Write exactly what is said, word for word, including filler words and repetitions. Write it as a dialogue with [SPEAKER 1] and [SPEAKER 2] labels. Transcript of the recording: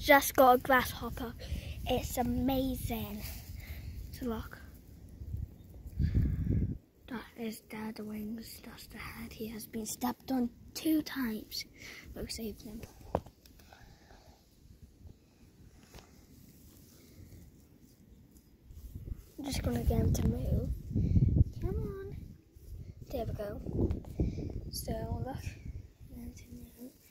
[SPEAKER 1] just got a grasshopper. It's amazing. So look. That is Dad's wings. That's the head. He has been stepped on two times. We'll save him. I'm just gonna get him to move. Come on. There we go. So look.